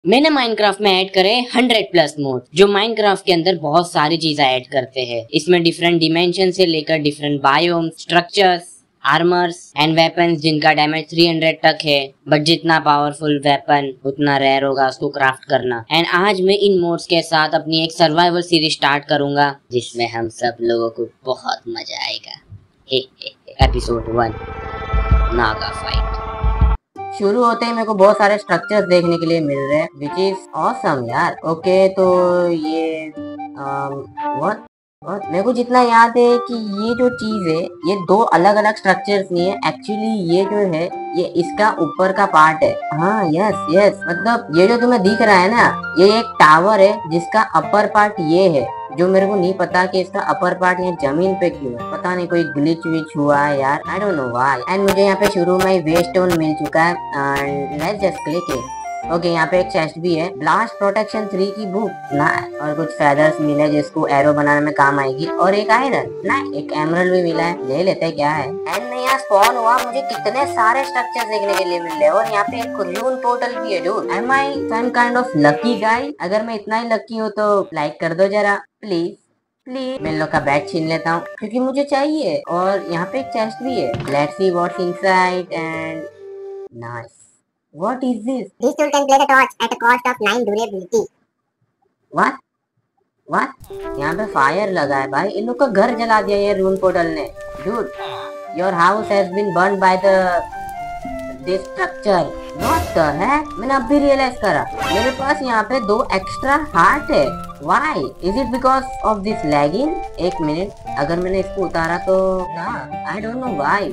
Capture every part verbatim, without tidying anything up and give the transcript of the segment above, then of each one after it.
मैंने माइनक्राफ्ट में ऐड करे हंड्रेड प्लस मोड, जो माइनक्राफ्ट के अंदर बहुत सारी चीजें ऐड करते हैं। इसमें डिफरेंट डिमेंशन से लेकर different biome, structures, armours and weapons जिनका डैमेज थ्री हंड्रेड तक है। बट जितना पावरफुल वेपन उतना रेयर होगा उसको क्राफ्ट करना। एंड आज मैं इन मोड्स के साथ अपनी एक सर्वाइवल सीरीज स्टार्ट करूंगा जिसमें हम सब लोगों को बहुत मजा आएगा। Hey hey episode one, Naga fight. शुरू होते ही मेरे को बहुत सारे स्ट्रक्चर्स देखने के लिए मिल रहे हैं, विच इज ऑसम यार। ओके तो ये व्हाट व्हाट मेरे को जितना याद है कि ये जो चीज है ये दो अलग अलग स्ट्रक्चर्स नहीं है। एक्चुअली ये जो है ये इसका ऊपर का पार्ट है। हाँ यस यस, मतलब ये जो तुम्हें दिख रहा है ना, ये एक टावर है जिसका अपर पार्ट ये है। जो मेरे को नहीं पता कि इसका अपर पार्ट यहाँ जमीन पे क्यों है, पता नहीं कोई ग्लिच विच हुआ है यार, I don't know why. And मुझे यहाँ पे शुरू में ही वेस्ट स्टोन मिल चुका है and let's just click it. Okay यहाँ पे एक चेस्ट भी है, ब्लास्ट प्रोटेक्शन थ्री की बुक ना, और कुछ फेदर्स मिले जिसको एरो बनाने में काम आएगी, और एक आयरन ना, एक एमरल्ड भी मिला है, ले लेते हैं क्या है। एंड मैं यहाँ स्पॉन हुआ, मुझे कितने सारे स्ट्रक्चर देखने के लिए मिल रहे हैं, और यहाँ पे एक रून पोर्टल भी है। Dude am I some kind of lucky guy? अगर मैं इतना ही लकी हूँ तो लाइक कर दो जरा प्लीज प्लीज। मैं इन लोग का बैग छीन लेता हूँ क्योंकि मुझे चाहिए, और यहाँ पे एक चेस्ट भी है। Let's see what's inside and nice. What is this? This tool can play the torch at a cost of nine durability. What? What? यहाँ पे फायर लगा है भाई, इन लोग का घर जला दिया ये रून पोर्टल ने। Dude, your house has been burned by the this structure. What the heck? मैंने अब भी रियलाइज करा मेरे पास यहाँ पे दो एक्स्ट्रा हार्ट है। Why? Is it because of this lagging? एक मिनट, अगर मैंने इसको उतारा तो ना, I don't know why.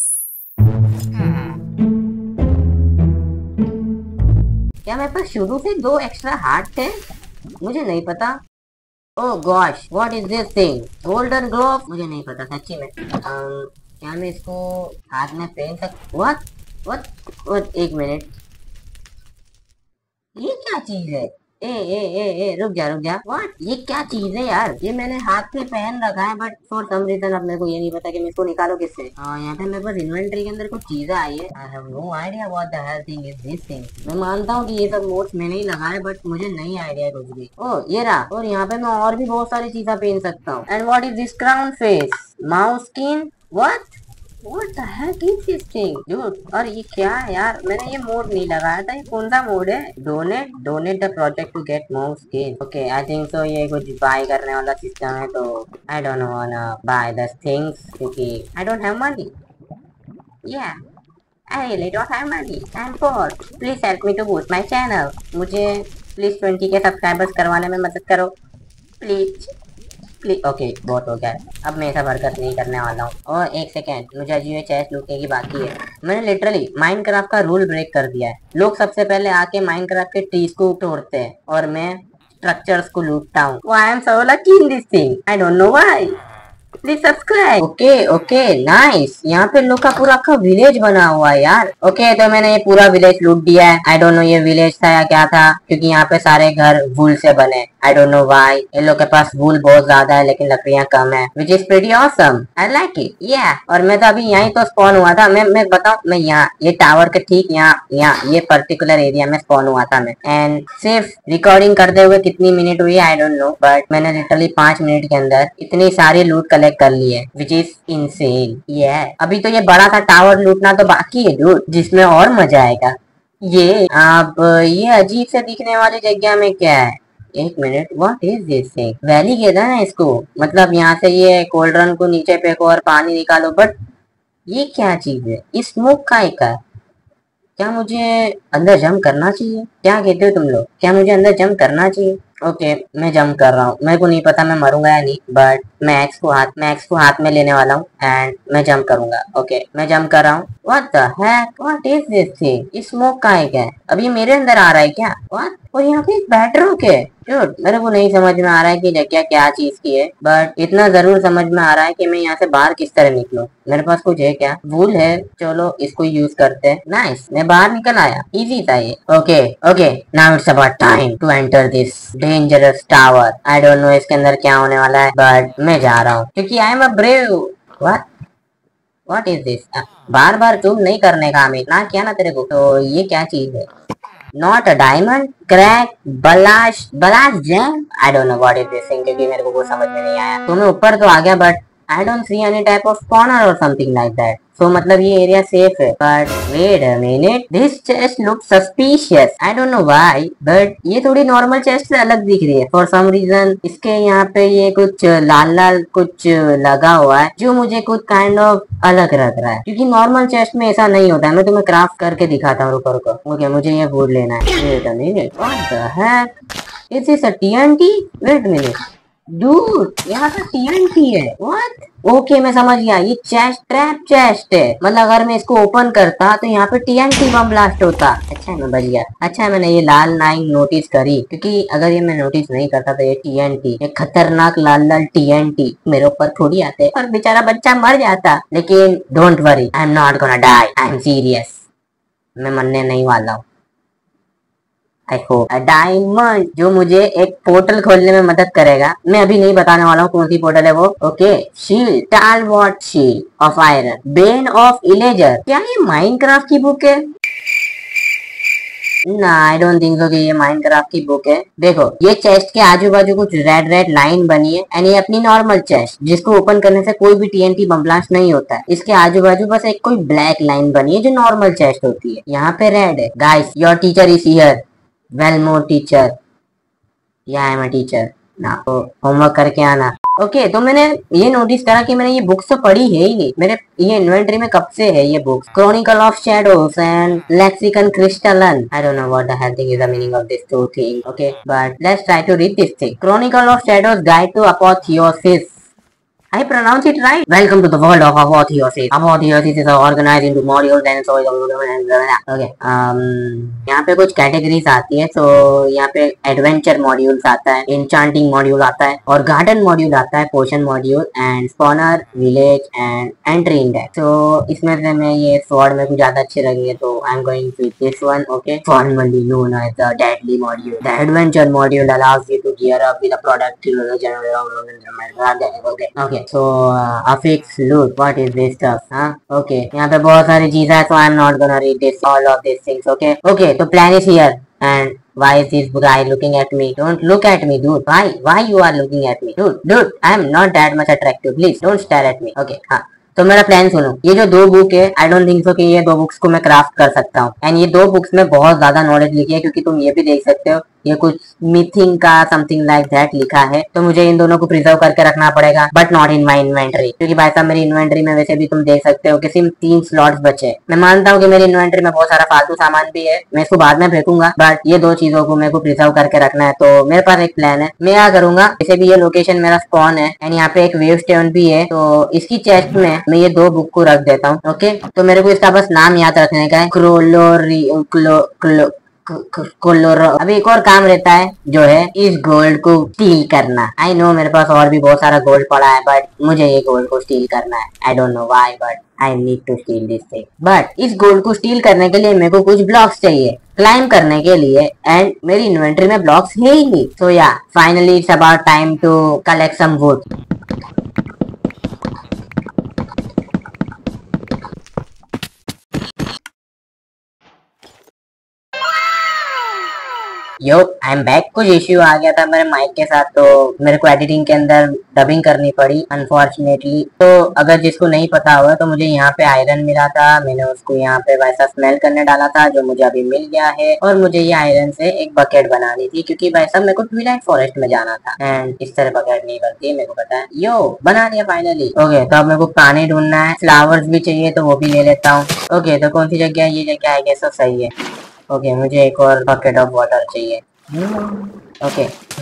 क्या मेरे पास शुरू से दो एक्स्ट्रा हार्ट थे? मुझे नहीं पता। Oh gosh, what is this thing? Golden glove? मुझे नहीं पता सच्ची में। um, क्या मैं इसको हाथ में पहन सकता? व्हाट व्हाट व्हाट एक मिनट, ये क्या चीज है? ए ए ए ए रुक जा रुक जा, व्हाट? ये क्या चीज है यार? ये मैंने हाथ में पहन रखा है बट फॉर सम रीजन अब मेरे को ये नहीं पता कि मैं इसको निकालूं किससे। हाँ यहाँ पे मेरे पास इन्वेंटरी के अंदर कुछ चीजें आई है। I have no idea what the hell thing is this thing. मैं मानता हूँ कि ये सब मोड्स मैंने ही लगाए बट मुझे नहीं आइडिया कुछ भी। ओह ये रहा, और यहाँ पे मैं और भी बहुत सारी चीजें पहन सकता हूँ। And what is this crown face? Mouse skin? What What the heck is this thing? Dude, और ये क्या है यार? मैंने ये मोड नहीं लगाया था, ये कौन सा मोड है? Donate donate the project to get more skin. Okay I think so ये कुछ बाय करने वाला सिस्टम है, तो I don't wanna buy the things क्योंकि I don't have money. Yeah I really don't have money, I am poor, please help me to boost my channel. मुझे please twenty K subscribers करवाने में मदद करो please please. Okay बहुत हो गया, अब मैं ऐसा हरकत नहीं करने वाला हूँ। और एक सेकेंड, मुझे अजीब ये चेस्ट लूटने की बाकी है। मैंने लिटरली माइनक्राफ्ट का रूल ब्रेक कर दिया है। लोग सबसे पहले आके माइनक्राफ्ट के ट्रीज को तोड़ते हैं और मैं स्ट्रक्चर्स को लूटता हूँ। I am so lucky in this thing, I don't know why. Please subscribe. Okay okay nice, यहाँ पे लोग का पूरा का विलेज बना हुआ है यार। ओके okay, तो मैंने ये पूरा विलेज लूट दिया है। आई डोंट नो ये विलेज था या क्या था, क्योंकि यहाँ पे सारे घर वूल से बने। I don't know why. इन लोग के पास वूल बहुत ज्यादा है लेकिन लकड़ियाँ कम है, which is pretty awesome, I like it. Yeah और मैं तो अभी यहीं तो स्पॉन हुआ था। मैं मैं बताऊँ, मैं यहाँ ये टावर के ठीक यहाँ यहाँ ये पर्टिकुलर एरिया में स्पॉन हुआ था मैं। एंड सिर्फ रिकॉर्डिंग करते हुए कितनी मिनट हुई आई डोंट नो, बट मैंने लिटरली पांच मिनट के अंदर इतनी सारी लूट कलेक्ट कर ली है, which is insane. Yeah. अभी तो ये बड़ा सा टावर लूटना तो बाकी है dude, जिसमें और मजा आएगा। ये अब ये अजीब से दिखने वाली जगह में क्या है? एक minute, what is this thing? Valley कहता है ना इसको, मतलब यहाँ से ये कोल्ड्रन को नीचे फेंको और पानी निकालो। बट ये क्या चीज है? इस स्मोक का एक है क्या? मुझे अंदर जंप करना चाहिए? क्या कहते हो तुम लोग? क्या मुझे अंदर जंप करना चाहिए? ओके okay, मैं जंप कर रहा हूँ। मेरे को नहीं पता मैं मरूंगा या नहीं, बट मैं एक्स को हाथ मैं एक्स को हाथ में लेने वाला हूँ एंड मैं जंप करूंगा। ओके okay, मैं जंप कर रहा हूँ। What the heck, what is this thing? Smoke का है क्या? अब ये मेरे अंदर आ रहा है क्या? व्हाट? और यहाँ पे एक बेडरूम है। Dude, मेरे को नहीं समझ में आ रहा है कि जगह क्या चीज की है, बट इतना जरूर समझ में आ रहा है कि मैं यहाँ से बाहर किस तरह निकलूं। मेरे पास कुछ है क्या? वूल है, चलो इसको यूज करते हैं। नाइस, मैं बाहर निकल आया, इजी था ये। Okay okay now it's about time to enter this dangerous tower. I don't know इसके अंदर क्या होने वाला है, बट मैं जा रहा हूँ क्योंकि I am a brave. What what is this? बार बार जूम नहीं करने का हमें ना किया ना तेरे को, तो ये क्या चीज है? नॉट अ डायमंड क्रैक बलाश बलाश gem I don't know what is this thing क्योंकि मेरे को कुछ समझ में नहीं आया। तो मैं ऊपर तो आ गया but I don't see any type of spawner और समथिंग लाइक दैट। सो मतलब ये एरिया सेफ है। But wait a minute, this chest look suspicious. I don't know why but ये थोड़ी नॉर्मल चेस्ट से अलग दिख रही है फॉर सम रीजन। इसके यहाँ पे ये कुछ लाल लाल कुछ लगा हुआ है जो मुझे कुछ काइंड ऑफ अलग लग रहा है क्योंकि नॉर्मल चेस्ट में ऐसा नहीं होता है। मैं तुम्हें क्राफ्ट करके दिखाता हूँ, रुको रुको। ओके मुझे ये वुड लेना है। Wait a minute, what the heck is this a TNT? Wait minute dude, यहाँ पे टीएनटी है। व्हाट? ओके मैं समझ गया, ये चेस्ट ट्रैप चेस्ट है। मतलब अगर मैं इसको ओपन करता तो यहाँ पे टीएनटी बम ब्लास्ट होता। अच्छा मैं बच गया। अच्छा मैंने ये लाल लाइन नोटिस करी क्योंकि अगर ये मैं नोटिस नहीं करता तो ये टीएनटी, ये खतरनाक लाल लाल टीएनटी मेरे ऊपर थोड़ी आते और बेचारा बच्चा मर जाता। लेकिन don't worry, I am not gonna die, I am serious. मैं मरने नहीं वाला हूँ। आई होप डायमंड जो मुझे एक पोर्टल खोलने में मदद करेगा। मैं अभी नहीं बताने वाला हूँ कौन सी पोर्टल है वो। ओके शील्ड टालवॉट shield of iron bane of illager. क्या ये माइनक्राफ्ट की बुक है? ना आई डोंट थिंक सो कि ये माइनक्राफ्ट की बुक है। देखो ये चेस्ट के आजू बाजू कुछ रेड रेड लाइन बनी है एंड ये अपनी नॉर्मल चेस्ट जिसको ओपन करने से कोई भी टीएनटी बम ब्लास्ट नहीं होता है। इसके आजू बाजू बस एक कोई ब्लैक लाइन बनी है जो नॉर्मल चेस्ट होती है। यहाँ पे रेड है। Guys your teacher is here. Well more teacher, yeah I am a teacher ना। तो होमवर्क करके आना। ओके okay, तो मैंने ये नोटिस करा कि मैंने ये बुक्स तो पढ़ी है ही नहीं। मेरे ये इन्वेंटरी में कब से है ये books. Chronicle of shadows and lexicon crystalline. I don't know what the hell thing is the meaning of this two thing. Okay but let's try to read this thing. Chronicle of shadows guide to apotheosis. I pronounce it right. Welcome to the world of apotheosis. Apotheosis is organized into modules and so okay. Um, यहाँ पे कुछ categories आती है। तो यहाँ पे adventure modules आता है, इंचांटिंग मॉड्यूल आता है और गार्डन मॉड्यूल आता है, potion module and spawner village and entry index. तो इसमें से मैं ये स्वॉर्ड में कुछ ज्यादा अच्छी लगी है तो I am going with this one. Okay formally known as the deadly module. The adventure module allows you to gear up with a product okay okay so uh, affix loot what is this stuff हाँ okay यहाँ पे बहुत सारी चीजें है so I'm not gonna read this all of these things okay okay तो plan is here and why is this guy looking at me? Don't look at me dude. Why why you are looking at me dude dude I'm not that much attractive please don't stare at me okay हाँ। तो मेरा plan सुनो, ये जो दो book है I don't think so कि ये दो बुक्स को मैं क्राफ्ट कर सकता हूँ एंड ये दो बुक्स में बहुत ज्यादा नॉलेज लिखी है क्योंकि तुम ये भी देख सकते हो ये कुछ मिथिंग का समथिंग लाइक दैट लिखा है। तो मुझे इन दोनों को प्रिजर्व करके रखना पड़ेगा but not in my inventory क्योंकि भाई साहब मेरी इन्वेंटरी में वैसे भी तुम देख सकते हो कि सिर्फ तीन स्लॉट्स बचे। मैं मानता हूँ कि मेरी इन्वेंटरी में बहुत सारा फालतू सामान भी है, मैं इसको बाद में फेंकूंगा बट ये दो चीजों को मेरे को प्रिजर्व करके रखना है। तो मेरे पास एक प्लान है। मैं क्या करूंगा, जैसे भी ये लोकेशन मेरा स्पॉन है एंड यहाँ पे एक वेव स्टोन भी है तो इसकी चेस्ट में मैं ये दो बुक को रख देता हूँ। ओके तो मेरे को इसका बस नाम याद रखने का है, क्रोलोरी क्लो क्लो कोलोरो। अभी एक और काम रहता है जो है इस गोल्ड को स्टील करना। आई नो मेरे पास और भी बहुत सारा गोल्ड पड़ा है बट मुझे ये गोल्ड को स्टील करना है। I don't know why but I need to steal this thing. But इस गोल्ड को स्टील करने के लिए मेरे को कुछ ब्लॉक्स चाहिए क्लाइम करने के लिए एंड मेरी इन्वेंटरी में ब्लॉक्स है ही नहीं। So yeah finally it's about time to collect some wood. Yo I am back. कुछ इश्यू आ गया था मेरे माइक के साथ तो मेरे को एडिटिंग के अंदर डबिंग करनी पड़ी अनफॉर्चुनेटली। तो अगर जिसको नहीं पता होगा तो मुझे यहाँ पे आयरन मिला था, मैंने उसको यहाँ पे वैसा स्मेल करने डाला था जो मुझे अभी मिल गया है और मुझे ये आयरन से एक बकेट बनानी थी क्योंकि वैसा मेरे को ट्विलाइट फॉरेस्ट में जाना था एंड इस तरह बकेट नहीं बनती है मेरे को पता है। यो बना दिया फाइनली। ओके तो अब मेरे को पानी ढूंढना है, फ्लावर्स भी चाहिए तो वो भी ले लेता हूँ। ओके तो कौन सी जगह है, ये जगह आई गेस तो सही है। ओके okay, मुझे एक और बकेट ऑफ वाटर चाहिए। ओके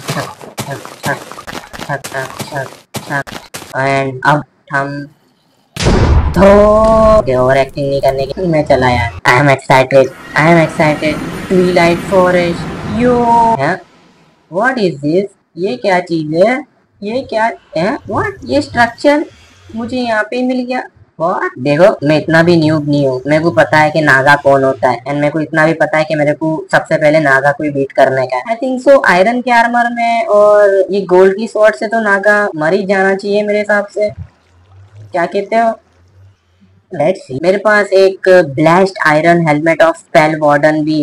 एंड अब हम तो ओवर एक्टिंग नहीं करने की मैं चला यार। I am excited I am excited twilight forest. Yo what is this? ये क्या चीज है? ये क्या है? व्हाट ये स्ट्रक्चर मुझे यहाँ पे मिल गया। What? देखो मैं इतना भी न्यूब नहीं हूँ, मेरे को पता है कि नागा कौन होता है एंड मेरे को इतना भी पता है कि मेरे को सबसे पहले नागा को बीट करने का है। आई थिंक सो आयरन के आर्मर में और ये गोल्ड की स्वॉर्ड से तो नागा मर ही जाना चाहिए मेरे हिसाब से। क्या कहते हो? Let's see. मेरे पास एक blast iron helmet of spell warden भी है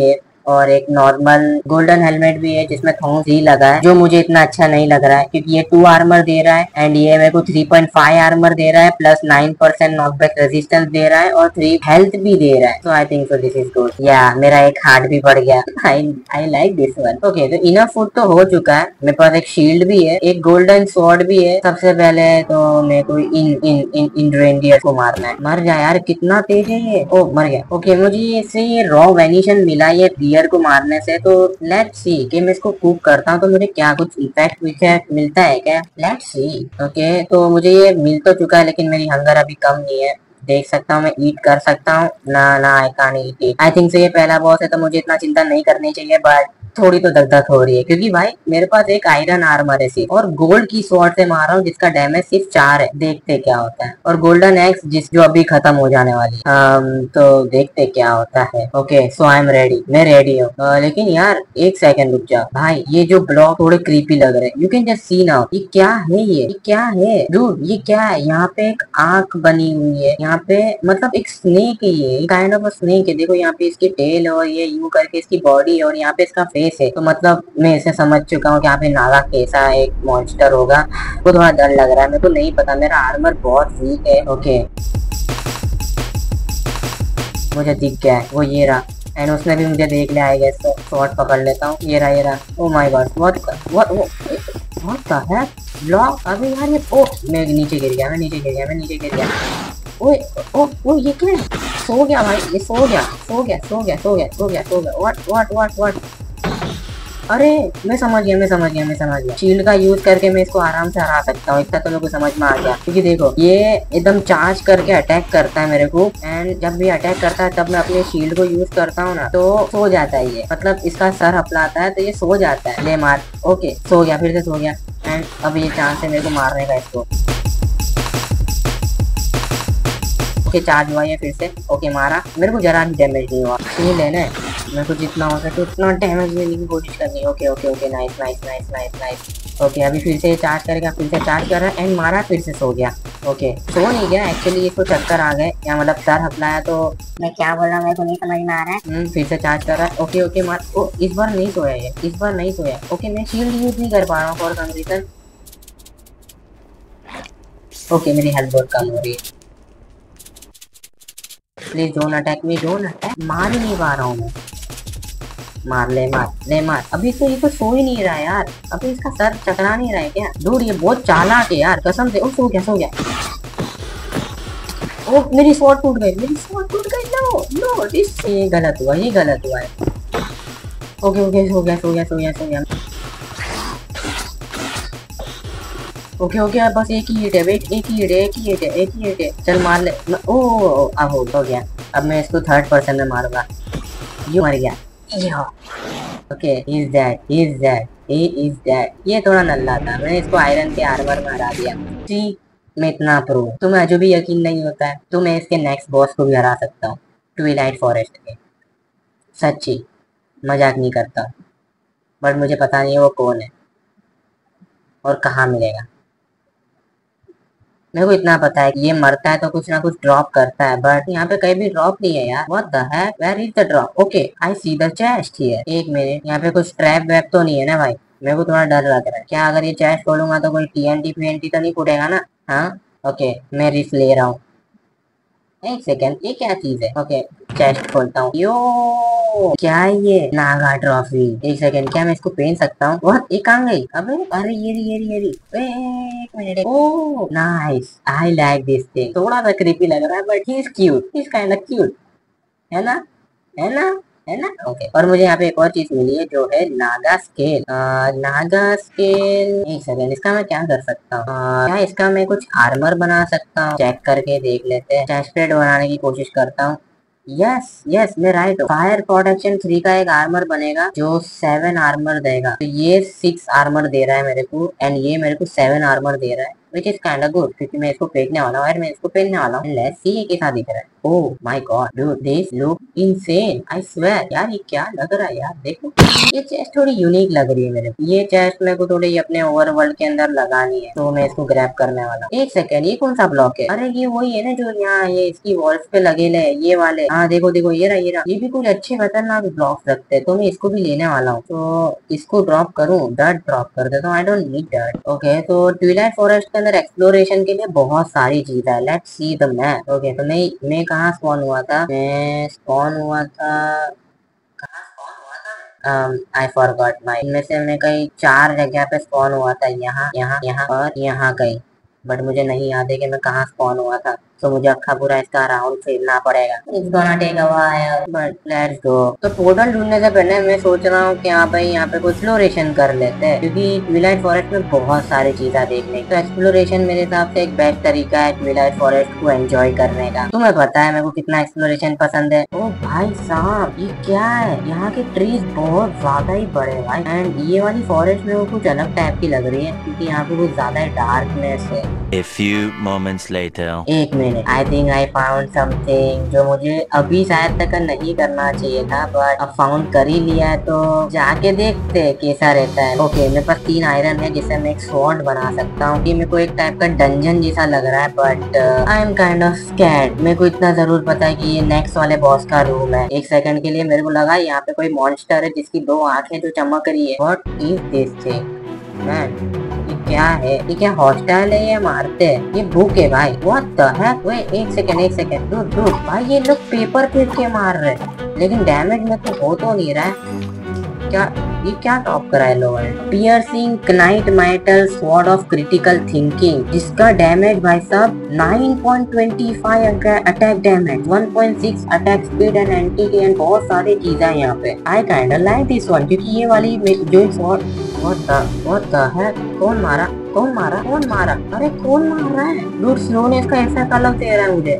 और एक नॉर्मल गोल्डन हेलमेट भी है जिसमें थॉर्न्स ही लगा है, जो मुझे इतना अच्छा नहीं लग रहा है क्योंकि ये टू आर्मर दे रहा है एंड ये मेरे को थ्री पॉइंट फाइव आर्मर दे रहा है plus nine percent knockback resistance दे रहा है और थ्री हेल्थ भी दे रहा है। So I think so this is good. Yeah मेरा एक हार्ट भी बढ़ गया। I I like this one. Okay, तो इनफ फूड तो हो चुका है। मेरे पास एक शील्ड भी है, एक गोल्डन स्वॉर्ड भी है। सबसे पहले तो मेरे को इन इन इन इन रेंडियर को मारना है। मर जा यार, कितना तेज है ये। ओ मर गया। ओके, मुझे इससे ये रॉ वेनिशन मिला ये डियर को मारने से। तो लेट्स सी कि मैं इसको कुक करता हूँ तो मुझे क्या कुछ इफेक्ट विफेक्ट मिलता है क्या। Let's see. ओके, तो मुझे ये मिल तो चुका है लेकिन मेरी हंगर अभी कम नहीं है। देख सकता हूँ मैं ईट कर सकता हूँ ना ना I can't eat it. I think से ये पहला बॉस है तो मुझे इतना चिंता नहीं करनी चाहिए, बट थोड़ी तो दग दग हो रही है क्योंकि भाई मेरे पास एक आयरन आर्मर है सिर्फ और गोल्ड की स्वॉर्ड से मार रहा हूँ जिसका डैमेज सिर्फ चार है। देखते क्या होता है। और गोल्डन एक्स जिस जो अभी खत्म हो जाने वाली है। um, तो देखते क्या होता है। Okay, so I am ready. मैं रेडी हूँ। uh, लेकिन यार एक सेकंड रुक जाओ भाई, ये जो ब्लॉक थोड़े क्रीपी लग रहे हैं। You can just see now. ये क्या है? ये ये क्या है डूड? ये क्या है? यहाँ पे एक आंख बनी हुई है। यहाँ पे मतलब एक स्नेक है, ये काइंड ऑफ स्नेक है। देखो यहाँ पे इसकी टेल और ये यूं करके इसकी बॉडी और यहाँ पे इसका फेस है। तो मतलब मैं इसे समझ चुका हूँ कि यहाँ पे नागा कैसा एक मॉन्स्टर होगा। वो थोड़ा डर लग रहा है, मेरे को नहीं पता। मेरा आर्मर बहुत वीक है। ओके, मुझे दिख गया है वो, ये रहा। एंड उसने भी मुझे देख लिया। आई गेस तो शॉट पकड़ लेता हूँ। ये रहा ये रहा। Oh my God, what what what the heck block. अबे यार ये, ओ मैं नीचे गिर गया, मैं नीचे गिर गया, मैं नीचे गिर गया। ओए ओ ओ ये क्या है? सो गया भाई, ये सो गया सो गया सो गया सो गया सो गया सो गया। व्हाट व्हाट व्हाट व्हाट अरे मैं समझ गया मैं समझ गया मैं समझ गया। शील्ड का यूज करके मैं इसको आराम से हरा सकता हूँ। इतना तो मेरे को समझ में आ गया क्योंकि देखो ये एकदम चार्ज करके अटैक करता है मेरे को। एंड जब भी अटैक करता है तब मैं अपने शील्ड को यूज करता हूँ ना तो सो जाता है ये। मतलब इसका सर हपलाता है तो ये सो जाता है। ले मार। ओके, सो गया, फिर से सो गया। एंड अब ये चांस है मेरे को मारने का इसको। ओके, चार्ज हुआ ये फिर से। ओके, मारा। मेरे को जरा भी डैमेज नहीं हुआ। ये लेना है, मेरे को जितना हो सके उतना डैमेज लेने की कोशिश करनी है। Okay okay okay, nice nice nice nice nice. Okay, अभी फिर से चार्ज करेगा, फिर से चार्ज कर रहा है एंड मारा, फिर से सो गया। ओके, सो नहीं गया एक्चुअली, इसको चक्कर आ गए या मतलब सर हपलाया। तो मैं क्या बोल रहा हूँ मेरे को नहीं समझ में आ रहा है। हम्म फिर से चार्ज कर रहा है। ओके ओके मार। ओ इस बार नहीं सोया ये, इस बार नहीं सोया। ओके, मैं शील्ड यूज नहीं कर पा रहा हूँ फॉर सम रीजन। ओके, मेरी हेल्थ बहुत कम हो रही है। Please don't attack me, don't attack. मार ही नहीं पा रहा हूँ मैं। मार ले मार ले मार। अभी तो ये तो सो ही नहीं रहा है यार। अभी इसका सर चकरा नहीं रहा है क्या? डूड ये बहुत चालाक है यार, कसम से। ओ सो गया सो गया। ओ मेरी स्वॉर्ड टूट गई, मेरी स्वॉर्ड टूट गई। नो नो दिस, ये गलत हुआ, ये गलत हुआ है। ओके ओके, सो गया सो गया सो गया सो गया। ओके ओके, अब बस एक ही हिट है। वेट, एक ही हिट है, एक ही हिट है, एक ही हिट है। चल मार ले। ओ अब हो गया। अब मैं इसको थर्ड पर्सन में मारूंगा। ये मर गया। Okay, he is dead, he is dead, he is dead. ये थोड़ा नल्ला था, मैंने इसको आयरन के आर्मर में हरा दिया। जी, मैं इतना प्रो। तुम्हें अजू भी यकीन नहीं होता है तो मैं इसके नेक्स्ट बॉस को भी हरा सकता हूँ, ट्विलाइट फॉरेस्ट के। सच्ची, मजाक नहीं करता। बट मुझे पता नहीं है वो कौन है और कहाँ मिलेगा। मेरे को इतना पता है कि ये मरता है तो कुछ ना कुछ ड्रॉप करता है, बट यहाँ पे कहीं भी ड्रॉप नहीं है यार। What the heck, where is the drop? Okay, I see the chest here. एक मिनट, यहाँ पे कुछ ट्रैप वैप तो नहीं है ना भाई? मेरे को थोड़ा डर लग रहा है। क्या अगर ये चेस्ट खोलूंगा तो कोई टीएनटी पीएनटी तो नहीं फूटेगा ना? हाँ ओके, मैं रिस्क ले रहा हूँ। एक सेकेंड, ये क्या चीज है? ओके, चेस्ट खोलता हूँ। यो क्या है ये? नागा ट्रॉफी। एक सेकेंड, क्या मैं इसको पहन सकता हूँ? बहुत एक आ गई। अबे अरे ये रही ये रही ये रही। एक minute. Oh nice, I like this thing. थोड़ा सा क्रीपी लग रहा है but he is cute, he is kind of cute, है ना? है ना? है ना? ओके, और मुझे यहाँ पे एक और चीज मिली है जो है नागा स्केल। नागा स्केल, एक सेकेंड, इसका मैं क्या कर सकता हूँ? क्या इसका मैं कुछ आर्मर बना सकता हूँ? चेक करके देख लेते हैं। चेस्ट प्लेट बनाने की कोशिश करता हूँ। यस यस, मैं राइट हूँ। फायर प्रोटेक्शन थ्री का एक आर्मर बनेगा जो सेवन आर्मर देगा। तो ये सिक्स आर्मर दे रहा है मेरे को एंड ये मेरे को सेवन आर्मर दे रहा है। which is kind of good क्योंकि मैं इसको फेंकने वाला हूँ और मैं इसको पहनने वाला हूँ। Let's see ये कैसा दिख रहा है। Oh my god, dude, this look insane. I swear, यार ये क्या लग रहा है यार, देखो ये चेस्ट थोड़ी यूनिक लग रही है मेरे को। ये चेस्ट मेरे को थोड़ी अपने ओवरवर्ल्ड के अंदर लगानी है, तो मैं इसको ग्रैब करने वाला हूँ। एक सेकंड, ये कौन सा ब्लॉक है? अरे ये वही है ना जो यहाँ ये इसकी वॉल्स पे लगे ले, ये वाले। हाँ देखो देखो, ये रहा ये रहा। ये भी कुछ अच्छे खतरनाक ब्लॉक्स रखते हैं, तो मैं इसको भी लेने वाला हूँ। तो इसको ड्रॉप करूँ, डर्ट ड्रॉप कर देता हूँ। I don't need dirt. Okay, तो ट्विलाइट फॉरेस्ट के अंदर एक्सप्लोरेशन के लिए बहुत सारी चीज है। Let's see the map. Okay, तो मैं मैं कहाँ स्पॉन हुआ था? मैं स्पॉन हुआ था कहाँ स्पॉन हुआ था आई फॉरगॉट माई। इनमें से मैं कहीं चार जगह पे स्पॉन हुआ था, यहाँ यहाँ यहाँ और यहाँ कहीं, बट मुझे नहीं याद है कि मैं कहाँ स्पॉन हुआ था। तो मुझे अक्खा पूरा इसका राउंड फिरना पड़ेगा। It's gonna take a while, but let's go। तो पोर्टल ढूंढने से पहले मैं सोच रहा हूँ कि हाँ भाई यहाँ पे कुछ एक्सप्लोरेशन कर लेते हैं, क्योंकि ट्विलाइट फॉरेस्ट में बहुत सारी चीजें देखने की। तो एक्सप्लोरेशन मेरे हिसाब से एक बेस्ट तरीका है ट्विलाइट फॉरेस्ट को एंजॉय करने का। तुम्हें पता है मेरे को कितना एक्सप्लोरेशन पसंद है। ओ भाई साहब, ये क्या है? यहाँ के ट्रीज बहुत ज्यादा ही बड़े भाई, एंड ये वाली फॉरेस्ट मेरे को कुछ अलग टाइप की लग रही है, क्योंकि यहाँ पे कुछ ज्यादा डार्कनेस है। A few moments later. एक minute, I think I found something जो मुझे अभी शायद तक नहीं करना चाहिए था, बट अब फाउंड कर ही लिया है, तो जाके देखते हैं कैसा रहता है। ओके, मेरे पास तीन आयरन है जिससे मैं एक स्वॉर्ड बना सकता हूँ। ये मेरे को एक टाइप का डंजन जैसा लग रहा है, but I am kind of scared. मेरे को इतना जरूर पता है कि ये नेक्स्ट वाले बॉस का रूम है। एक सेकंड के लिए मेरे को लगा यहाँ पे कोई मॉन्स्टर है जिसकी दो आंखें जो चमक रही है। What is this thing man? ये क्या है? ये क्या हॉस्टाइल है? ये मारते हैं? ये बुक है भाई। व्हाट द हेक? वे एक सेकंड एक सेकंड रुक रुक भाई, ये लोग पेपर फेंक के मार रहे हैं, लेकिन डैमेज में तो हो तो नहीं रहा है। क्या ये क्या टॉप करा है लोगों ने? Piercing knight metal sword of critical thinking, जिसका डैमेज भाई साहब nine point two five attack damage, one point six attack speed and anti and बहुत सारी चीजें यहाँ पे। I kind of like this one, क्योंकि ये वाली जो sword what the what the heck? कौन मारा कौन मारा कौन मारा? अरे कौन मार रहा है? डूड स्लोनेस का ऐसा कलर दे रहा है मुझे।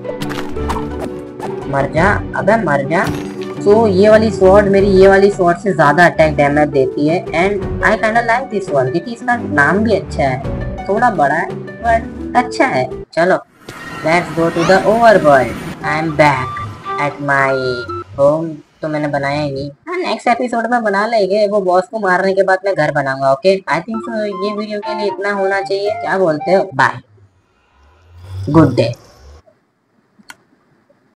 मर जा, अबे मर जा। सो so, ये वाली स्वॉर्ड मेरी ये वाली स्वॉर्ड से ज्यादा अटैक डैमेज देती है, and I kind of like this one क्योंकि इसका नाम भी अच्छा है। थोड़ा बड़ा है बट अच्छा है। चलो let's go to the overworld. I am back at my home. तो मैंने बनाया ही नहीं। हाँ, नेक्स्ट एपिसोड में बना लेंगे। वो बॉस को मारने के बाद मैं घर बनाऊंगा। ओके, आई थिंक सो ये वीडियो के लिए इतना होना चाहिए। क्या बोलते हो? Bye, good day.